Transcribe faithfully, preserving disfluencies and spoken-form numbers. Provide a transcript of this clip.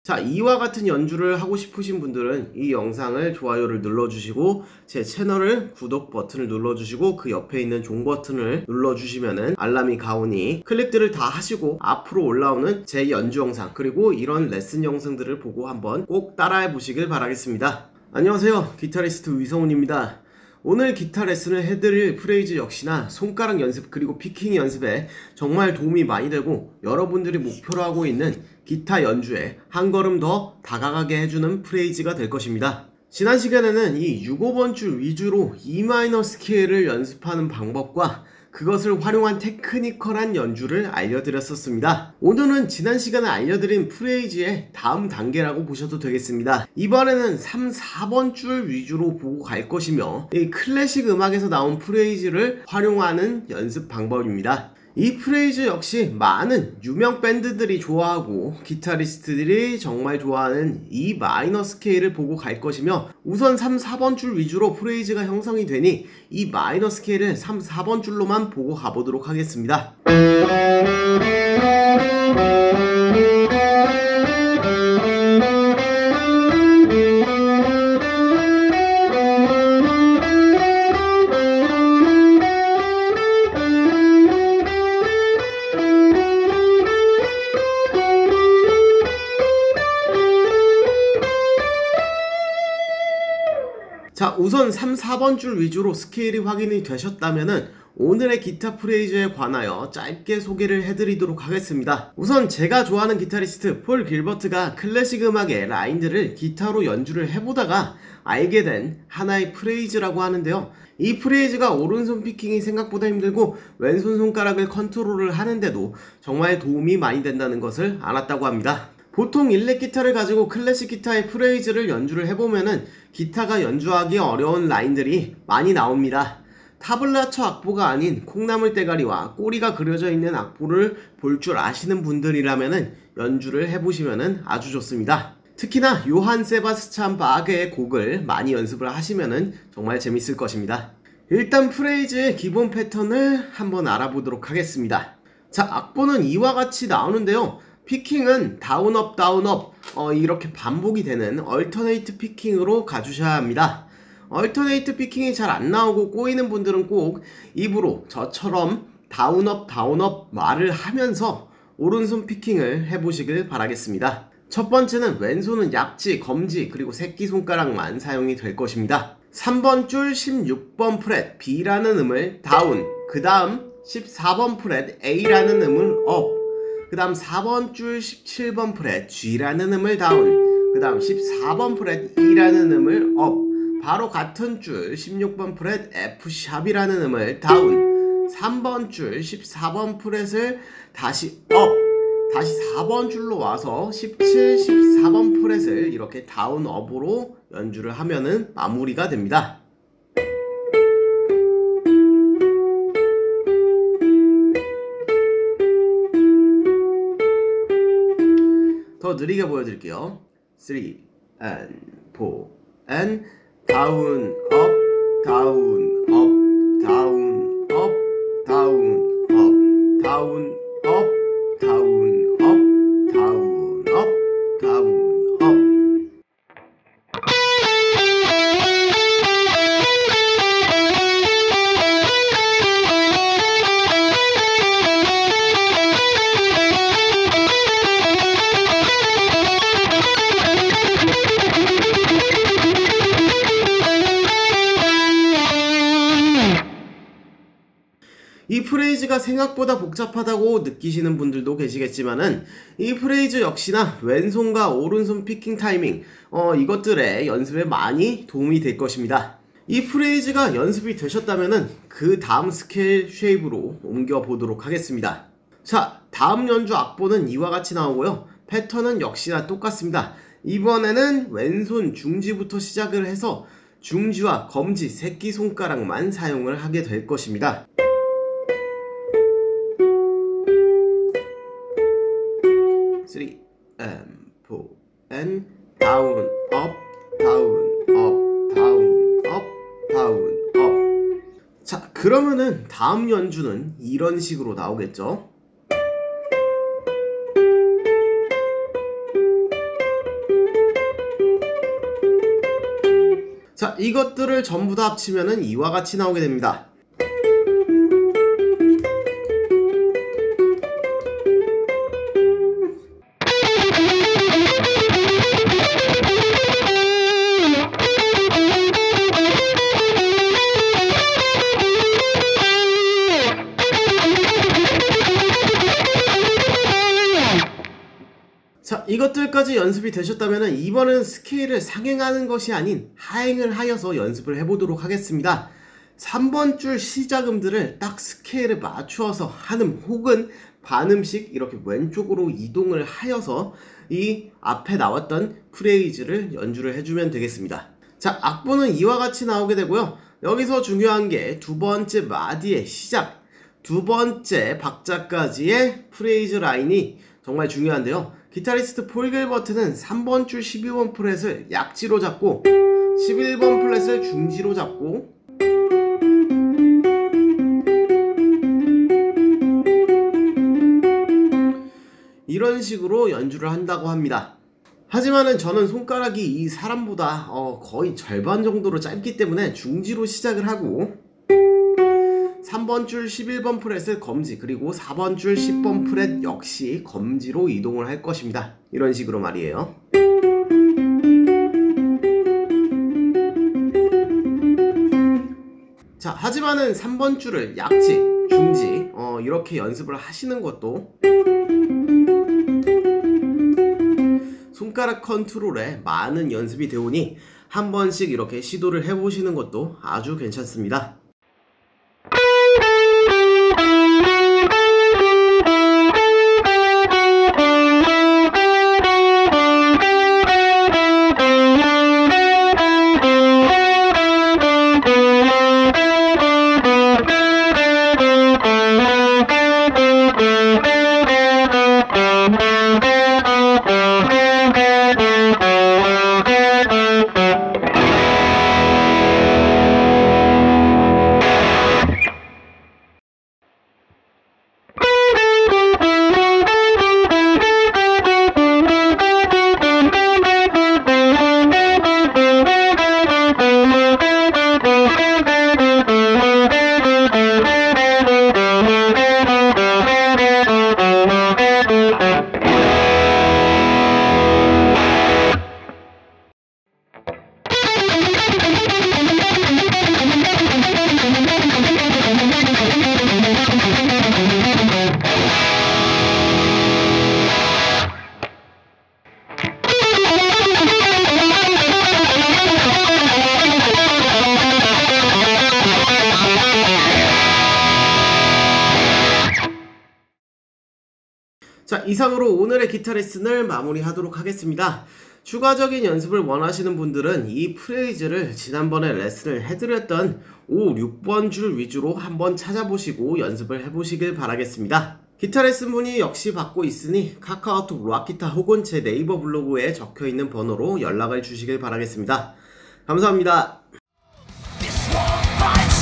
자, 이와 같은 연주를 하고 싶으신 분들은 이 영상을 좋아요를 눌러주시고 제 채널을 구독 버튼을 눌러주시고 그 옆에 있는 종 버튼을 눌러주시면은 알람이 가오니 클릭들을 다 하시고 앞으로 올라오는 제 연주 영상 그리고 이런 레슨 영상들을 보고 한번 꼭 따라해 보시길 바라겠습니다. 안녕하세요, 기타리스트 위성훈입니다. 오늘 기타 레슨을 해드릴 프레이즈 역시나 손가락 연습 그리고 피킹 연습에 정말 도움이 많이 되고 여러분들이 목표로 하고 있는 기타 연주에 한 걸음 더 다가가게 해주는 프레이즈가 될 것입니다. 지난 시간에는 이 육, 오 번 줄 위주로 E 마이너 스케일을 연습하는 방법과 그것을 활용한 테크니컬한 연주를 알려드렸었습니다. 오늘은 지난 시간에 알려드린 프레이즈의 다음 단계라고 보셔도 되겠습니다. 이번에는 삼, 사 번 줄 위주로 보고 갈 것이며 이 클래식 음악에서 나온 프레이즈를 활용하는 연습 방법입니다. 이 프레이즈 역시 많은 유명 밴드들이 좋아하고 기타리스트들이 정말 좋아하는 E 마이너 스케일을 보고 갈 것이며 우선 삼, 사 번 줄 위주로 프레이즈가 형성이 되니 E 마이너 스케일을 삼, 사 번 줄로만 보고 가보도록 하겠습니다. 자, 우선 삼, 사 번 줄 위주로 스케일이 확인이 되셨다면은 오늘의 기타 프레이즈에 관하여 짧게 소개를 해드리도록 하겠습니다. 우선 제가 좋아하는 기타리스트 폴 길버트가 클래식 음악의 라인들을 기타로 연주를 해보다가 알게 된 하나의 프레이즈라고 하는데요. 이 프레이즈가 오른손 피킹이 생각보다 힘들고 왼손 손가락을 컨트롤을 하는데도 정말 도움이 많이 된다는 것을 알았다고 합니다. 보통 일렉 기타를 가지고 클래식 기타의 프레이즈를 연주를 해보면은 기타가 연주하기 어려운 라인들이 많이 나옵니다. 타블라처 악보가 아닌 콩나물 대가리와 꼬리가 그려져 있는 악보를 볼 줄 아시는 분들이라면은 연주를 해보시면은 아주 좋습니다. 특히나 요한 세바스찬 바흐의 곡을 많이 연습을 하시면은 정말 재밌을 것입니다. 일단 프레이즈의 기본 패턴을 한번 알아보도록 하겠습니다. 자, 악보는 이와 같이 나오는데요. 피킹은 다운업 다운업 어, 이렇게 반복이 되는 얼터네이트 피킹으로 가주셔야 합니다. 얼터네이트 피킹이 잘 안 나오고 꼬이는 분들은 꼭 입으로 저처럼 다운업 다운업 말을 하면서 오른손 피킹을 해보시길 바라겠습니다. 첫 번째는 왼손은 약지, 검지 그리고 새끼손가락만 사용이 될 것입니다. 삼 번 줄 십육 번 프렛 B라는 음을 다운, 그 다음 십사 번 프렛 A라는 음을 업, 그 다음 사 번 줄 십칠 번 프렛 G라는 음을 다운, 그 다음 십사 번 프렛 E라는 음을 업, 바로 같은 줄 십육 번 프렛 F샵이라는 음을 다운, 삼 번 줄 십사 번 프렛을 다시 업, 다시 사 번 줄로 와서 십칠, 십사 번 프렛을 이렇게 다운 업으로 연주를 하면은 마무리가 됩니다. 더 느리게 보여드릴게요. 쓰리 and four and 다운 업 다운 업 다운 업 다운 업 다운 업 다운 업 다운 업 다운 업. 이 프레이즈가 생각보다 복잡하다고 느끼시는 분들도 계시겠지만은 이 프레이즈 역시나 왼손과 오른손 피킹 타이밍 어, 이것들의 연습에 많이 도움이 될 것입니다. 이 프레이즈가 연습이 되셨다면은 그 다음 스케일 쉐입으로 옮겨 보도록 하겠습니다. 자, 다음 연주 악보는 이와 같이 나오고요. 패턴은 역시나 똑같습니다. 이번에는 왼손 중지부터 시작을 해서 중지와 검지, 새끼손가락만 사용을 하게 될 것입니다. 쓰리 and four and down up down up down up down up. 자, 그러면은 다음 연주는 이런 식으로 나오겠죠. 자, 이것들을 전부 다 합치면은 이와 같이 나오게 됩니다. 자, 이것들까지 연습이 되셨다면 이번은 스케일을 상행하는 것이 아닌 하행을 하여서 연습을 해보도록 하겠습니다. 삼 번 줄 시작음들을 딱 스케일에 맞추어서 하는, 혹은 반음씩 이렇게 왼쪽으로 이동을 하여서 이 앞에 나왔던 프레이즈를 연주를 해주면 되겠습니다. 자, 악보는 이와 같이 나오게 되고요. 여기서 중요한 게 두 번째 마디의 시작, 두 번째 박자까지의 프레이즈 라인이 정말 중요한데요. 기타리스트 폴 길버트는 삼 번 줄 십이 번 프렛을 약지로 잡고 십일 번 플랫을 중지로 잡고 이런 식으로 연주를 한다고 합니다. 하지만은 저는 손가락이 이 사람보다 어 거의 절반 정도로 짧기 때문에 중지로 시작을 하고 삼 번 줄 십일 번 프렛을 검지, 그리고 사 번 줄 십 번 프렛 역시 검지로 이동을 할 것입니다. 이런 식으로 말이에요. 자, 하지만은 삼 번 줄을 약지, 중지 어, 이렇게 연습을 하시는 것도 손가락 컨트롤에 많은 연습이 되오니 한 번씩 이렇게 시도를 해보시는 것도 아주 괜찮습니다. 자, 이상으로 오늘의 기타 레슨을 마무리하도록 하겠습니다. 추가적인 연습을 원하시는 분들은 이 프레이즈를 지난번에 레슨을 해드렸던 오, 육 번 줄 위주로 한번 찾아보시고 연습을 해보시길 바라겠습니다. 기타 레슨 문의 역시 받고 있으니 카카오톡 락기타 혹은 제 네이버 블로그에 적혀있는 번호로 연락을 주시길 바라겠습니다. 감사합니다.